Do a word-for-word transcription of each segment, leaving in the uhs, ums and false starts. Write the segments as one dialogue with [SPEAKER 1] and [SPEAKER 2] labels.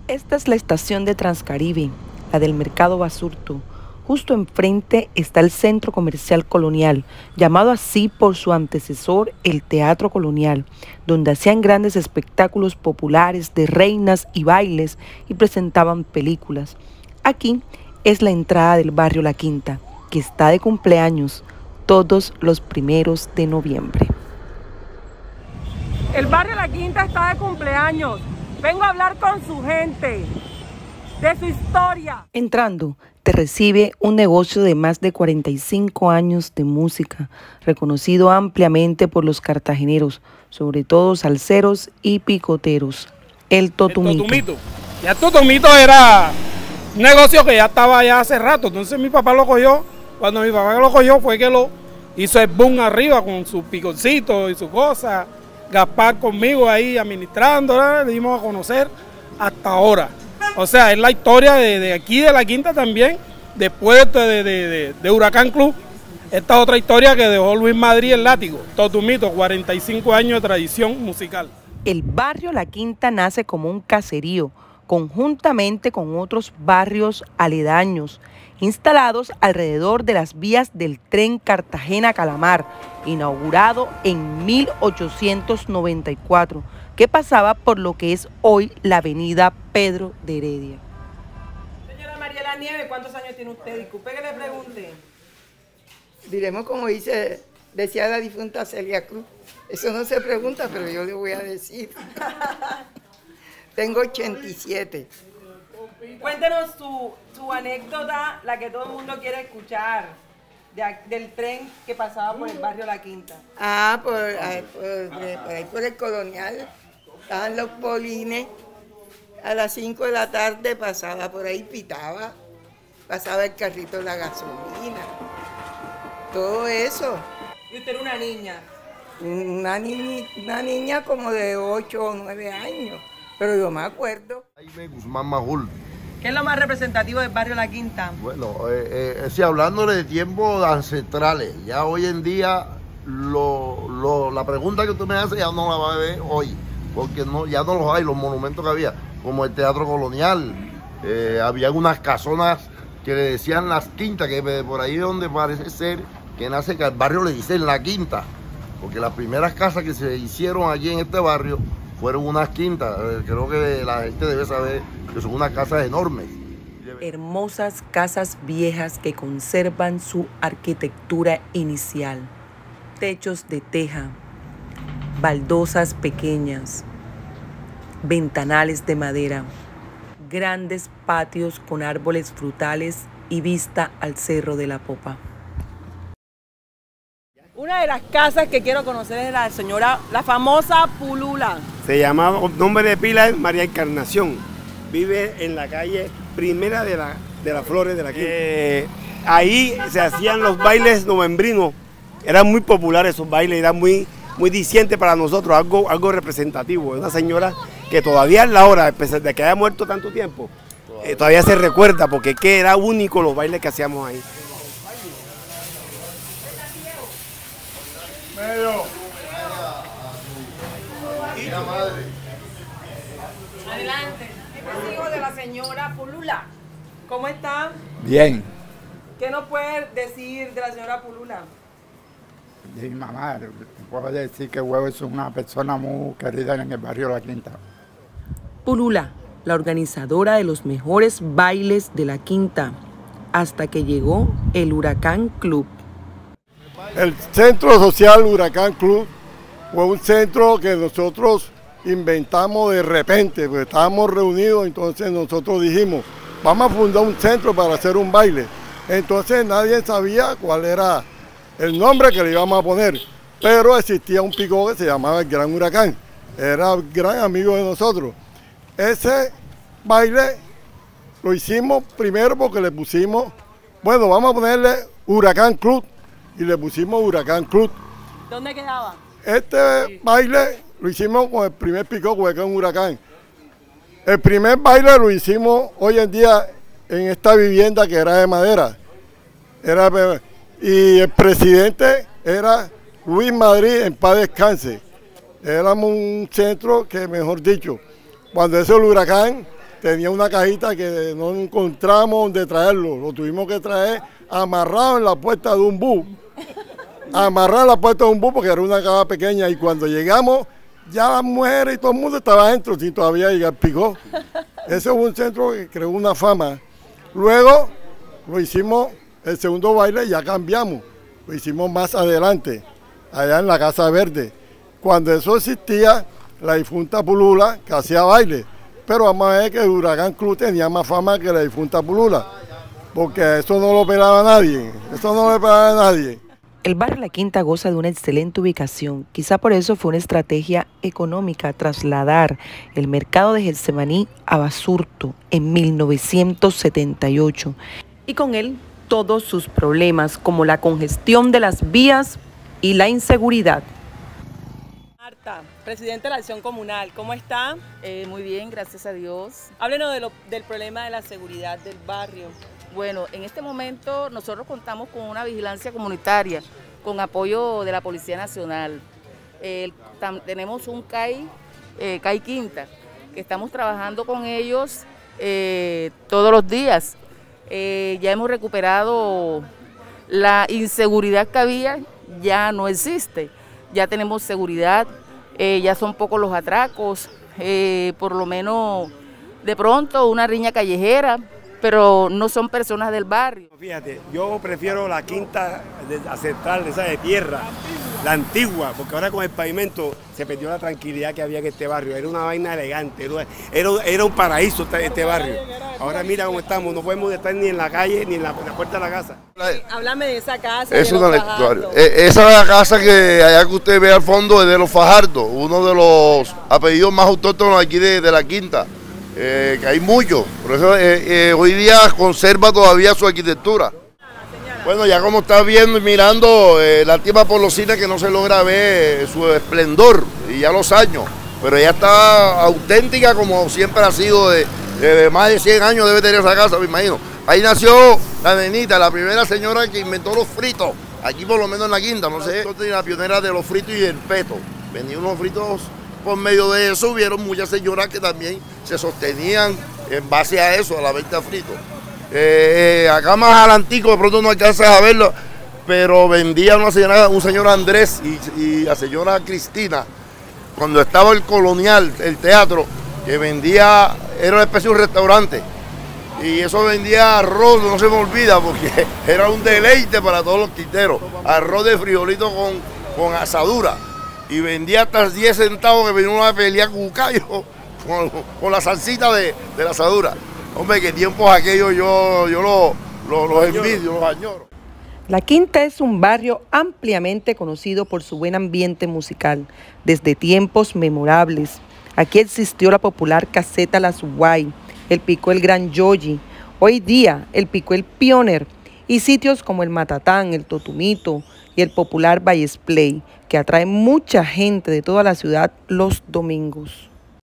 [SPEAKER 1] Esta es la estación de Transcaribe, la del Mercado Basurto. Justo enfrente está el Centro Comercial Colonial, llamado así por su antecesor, el Teatro Colonial, donde hacían grandes espectáculos populares de reinas y bailes y presentaban películas. Aquí es la entrada del barrio La Quinta, que está de cumpleaños todos los primeros de noviembre.
[SPEAKER 2] El barrio La Quinta está de cumpleaños. Vengo a hablar con su gente, de su historia.
[SPEAKER 1] Entrando, te recibe un negocio de más de cuarenta y cinco años de música, reconocido ampliamente por los cartageneros, sobre todo salseros y picoteros. El Totumito.
[SPEAKER 3] El Totumito. Ya el Totumito era un negocio que ya estaba ya hace rato, entonces mi papá lo cogió. Cuando mi papá lo cogió fue que lo hizo el boom arriba con su piconcito y su cosa. Gaspar conmigo ahí administrando, le dimos a conocer hasta ahora. O sea, es la historia de, de aquí de La Quinta también, después de, de, de, de Huracán Club. Esta otra historia que dejó Luis Madrid el látigo. Totumito, cuarenta y cinco años de tradición musical.
[SPEAKER 1] El barrio La Quinta nace como un caserío, conjuntamente con otros barrios aledaños, instalados alrededor de las vías del tren Cartagena-Calamar, inaugurado en mil ochocientos noventa y cuatro, que pasaba por lo que es hoy la avenida Pedro de Heredia.
[SPEAKER 2] Señora Mariela Nieves, ¿cuántos años tiene usted? Disculpe que le pregunte.
[SPEAKER 4] Diremos como dice, decía la difunta Celia Cruz. Eso no se pregunta, pero yo le voy a decir. Tengo ochenta y siete.
[SPEAKER 2] Cuéntenos su, su anécdota, la que todo el mundo quiere escuchar, de, del tren que pasaba por el barrio La Quinta.
[SPEAKER 4] Ah, por, ahí, por, por ahí por el Colonial, estaban los polines, a las cinco de la tarde pasaba por ahí, pitaba, pasaba el carrito de la gasolina, todo eso.
[SPEAKER 2] ¿Y usted era una niña?
[SPEAKER 4] Una, niñi, una niña como de ocho o nueve años, pero yo me acuerdo.
[SPEAKER 5] Jaime Guzmán Majul.
[SPEAKER 2] ¿Qué es lo más representativo del barrio La Quinta?
[SPEAKER 5] Bueno, eh, eh, sí, hablándole de tiempos ancestrales, ya hoy en día lo, lo, la pregunta que usted me hace ya no la va a ver hoy, porque no, ya no los hay, los monumentos que había, como el Teatro Colonial, eh, había unas casonas que le decían Las Quintas, que por ahí es donde parece ser que nace que al barrio le dicen La Quinta, porque las primeras casas que se hicieron allí en este barrio fueron unas quintas. Creo que la gente debe saber que son unas casas enormes.
[SPEAKER 1] Hermosas casas viejas que conservan su arquitectura inicial. Techos de teja, baldosas pequeñas, ventanales de madera, grandes patios con árboles frutales y vista al Cerro de la Popa.
[SPEAKER 2] Una de las casas que quiero conocer es la señora, la famosa Pulula.
[SPEAKER 6] Se llamaba, nombre de pila es María Encarnación. Vive en la calle Primera de, la, de las Flores de La Quinta. Eh, ahí se hacían los bailes novembrinos. Eran muy populares esos bailes, eran muy, muy dicientes para nosotros, algo, algo representativo. Es una señora que todavía es la hora, a pesar de que haya muerto tanto tiempo, eh, todavía se recuerda porque que era único los bailes que hacíamos ahí.
[SPEAKER 2] Adelante. Este es hijo de la señora Pulula. ¿Cómo está?
[SPEAKER 7] Bien.
[SPEAKER 2] ¿Qué nos puede decir de la señora Pulula?
[SPEAKER 7] Mi mamá, puedo decir que Huevo es una persona muy querida en el barrio La Quinta.
[SPEAKER 1] Pulula, la organizadora de los mejores bailes de La Quinta, hasta que llegó el Huracán Club.
[SPEAKER 8] El Centro Social Huracán Club fue un centro que nosotros inventamos de repente, porque estábamos reunidos, entonces nosotros dijimos, vamos a fundar un centro para hacer un baile. Entonces nadie sabía cuál era el nombre que le íbamos a poner, pero existía un pico que se llamaba el Gran Huracán, era gran amigo de nosotros. Ese baile lo hicimos primero porque le pusimos, bueno, vamos a ponerle Huracán Club, y le pusimos Huracán Club.
[SPEAKER 2] ¿Dónde quedaba?
[SPEAKER 8] Este baile lo hicimos con el primer pico que es un huracán. El primer baile lo hicimos hoy en día en esta vivienda que era de madera. Era, y el presidente era Luis Madrid, en paz descanse. Éramos un centro que, mejor dicho, cuando es el huracán, tenía una cajita que no encontramos donde traerlo. Lo tuvimos que traer amarrado en la puerta de un bus. Amarrado en la puerta de un bus porque era una caja pequeña. Y cuando llegamos, ya las mujeres y todo el mundo estaba adentro, sin todavía llegar picó. Ese fue un centro que creó una fama. Luego lo hicimos, el segundo baile ya cambiamos. Lo hicimos más adelante, allá en la Casa Verde. Cuando eso existía, la difunta Pulula que hacía baile. Pero vamos a ver que el Huracán Club tenía más fama que la difunta Pulula, porque eso no lo pelaba nadie, eso no lo pelaba a nadie.
[SPEAKER 1] El barrio La Quinta goza de una excelente ubicación, quizá por eso fue una estrategia económica trasladar el mercado de Getsemaní a Basurto en mil novecientos setenta y ocho, y con él todos sus problemas como la congestión de las vías y la inseguridad.
[SPEAKER 2] Marta, presidente de la Acción Comunal, ¿cómo está?
[SPEAKER 9] Eh, muy bien, gracias a Dios.
[SPEAKER 2] Háblenos de lo, del problema de la seguridad del barrio.
[SPEAKER 9] Bueno, en este momento nosotros contamos con una vigilancia comunitaria, con apoyo de la Policía Nacional. Eh, tam, tenemos un C A I, eh, C A I Quinta, que estamos trabajando con ellos eh, todos los días. Eh, ya hemos recuperado la inseguridad que había, ya no existe. Ya tenemos seguridad, eh, ya son pocos los atracos, eh, por lo menos de pronto una riña callejera, pero no son personas del barrio.
[SPEAKER 6] Fíjate, yo prefiero la quinta de, la central, esa de tierra, la antigua, porque ahora con el pavimento se perdió la tranquilidad que había en este barrio. Era una vaina elegante, era, era, era un paraíso este, este barrio. Ahora mira cómo estamos, no podemos estar ni en la calle ni en la, en la puerta de la casa.
[SPEAKER 2] Háblame de esa casa.
[SPEAKER 5] Es
[SPEAKER 2] de
[SPEAKER 5] una
[SPEAKER 2] los
[SPEAKER 5] lectura. Esa es la casa que allá que usted ve al fondo es de los Fajardos, uno de los apellidos más autóctonos aquí de, de la Quinta. Eh, que hay muchos, por eso eh, eh, hoy día conserva todavía su arquitectura. Bueno, ya como está viendo y mirando, eh, la última Polosina que no se logra ver eh, su esplendor, y ya los años, pero ya está auténtica como siempre ha sido, de, de más de cien años debe tener esa casa, me imagino. Ahí nació la nenita, la primera señora que inventó los fritos, aquí por lo menos en la Quinta, no sé, la pionera de los fritos y el peto, vendía unos fritos. Por medio de eso hubieron muchas señoras que también se sostenían en base a eso, a la venta frito. Eh, acá más adelantico, de pronto no alcanzas a verlo, pero vendía una señora, un señor Andrés y, y la señora Cristina, cuando estaba el Colonial, el teatro, que vendía, era una especie de un restaurante, y eso vendía arroz, no se me olvida, porque era un deleite para todos los quinteros, arroz de frijolito con, con asadura. Y vendía hasta diez centavos que venía una pelea cucayo con, con la salsita de, de la asadura. Hombre, qué tiempos aquellos yo, yo los lo, lo envidio, los añoro.
[SPEAKER 1] La Quinta es un barrio ampliamente conocido por su buen ambiente musical, desde tiempos memorables. Aquí existió la popular caseta La Subway, el Picó el Gran Yoyi, hoy día el Picó el Pioner, y sitios como el Matatán, el Totumito y el popular Valles Play, que atrae mucha gente de toda la ciudad los domingos.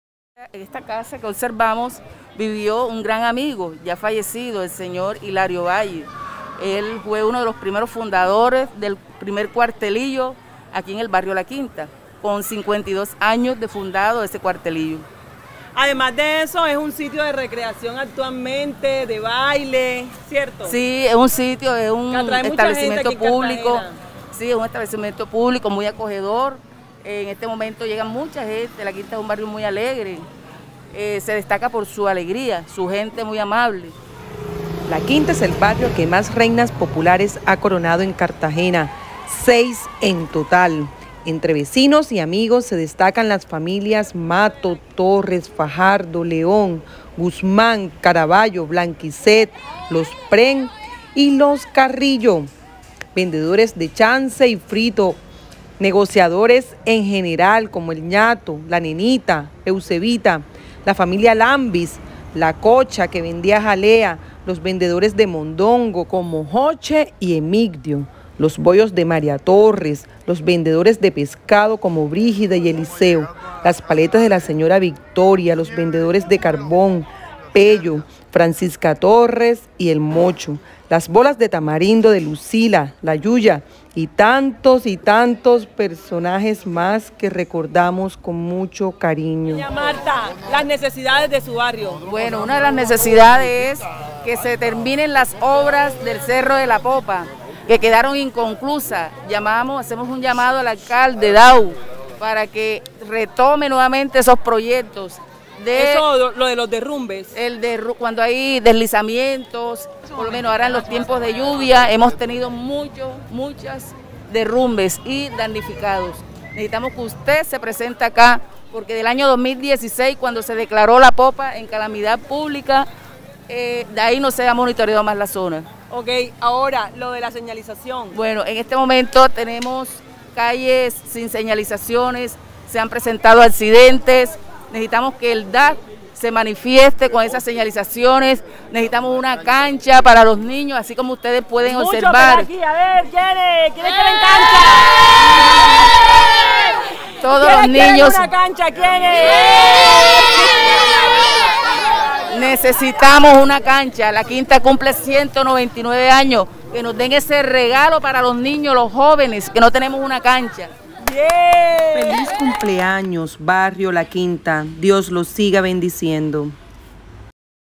[SPEAKER 9] En esta casa que observamos vivió un gran amigo, ya fallecido, el señor Hilario Valle. Él fue uno de los primeros fundadores del primer cuartelillo aquí en el barrio La Quinta, con cincuenta y dos años de fundado ese cuartelillo.
[SPEAKER 2] Además de eso, es un sitio de recreación actualmente, de baile, ¿cierto?
[SPEAKER 9] Sí, es un sitio, es un establecimiento público. Sí, es un establecimiento público muy acogedor. En este momento llega mucha gente, La Quinta es un barrio muy alegre. Eh, se destaca por su alegría, su gente muy amable.
[SPEAKER 1] La Quinta es el barrio que más reinas populares ha coronado en Cartagena, seis en total. Entre vecinos y amigos se destacan las familias Mato, Torres, Fajardo, León, Guzmán, Caraballo, Blanquicet, Los Pren y Los Carrillo. Vendedores de chance y frito, negociadores en general como el ñato, la nenita, Eusebita, la familia Lambis, la cocha que vendía jalea, los vendedores de mondongo como Joche y Emigdio, los bollos de María Torres, los vendedores de pescado como Brígida y Eliseo, las paletas de la señora Victoria, los vendedores de carbón, Pello, Francisca Torres y El Mocho, las bolas de tamarindo de Lucila, La Yuya y tantos y tantos personajes más que recordamos con mucho cariño.
[SPEAKER 2] Doña Marta, las necesidades de su barrio.
[SPEAKER 9] Bueno, una de las necesidades es que se terminen las obras del Cerro de la Popa, que quedaron inconclusas. Llamamos, hacemos un llamado al alcalde Dau para que retome nuevamente esos proyectos. De,
[SPEAKER 2] Eso, lo de los derrumbes.
[SPEAKER 9] El derru cuando hay deslizamientos, por lo menos ahora en los tiempos de lluvia, hemos tenido muchos, muchas derrumbes y damnificados. Necesitamos que usted se presente acá, porque del año dos mil dieciséis, cuando se declaró la Popa en calamidad pública, eh, de ahí no se ha monitoreado más la zona.
[SPEAKER 2] Ok, ahora lo de la señalización.
[SPEAKER 9] Bueno, en este momento tenemos calles sin señalizaciones, se han presentado accidentes. Necesitamos que el D A C se manifieste con esas señalizaciones, necesitamos una cancha para los niños, así como ustedes pueden
[SPEAKER 2] Mucho
[SPEAKER 9] observar.
[SPEAKER 2] aquí, a ver, ¿quiénes? ¿Quiénes quieren cancha?
[SPEAKER 9] Todos los niños
[SPEAKER 2] una cancha? ¿Quiénes?
[SPEAKER 9] necesitamos una cancha. La Quinta cumple ciento noventa y nueve años, que nos den ese regalo para los niños, los jóvenes, que no tenemos una cancha.
[SPEAKER 1] Feliz cumpleaños, barrio La Quinta. Dios los siga bendiciendo.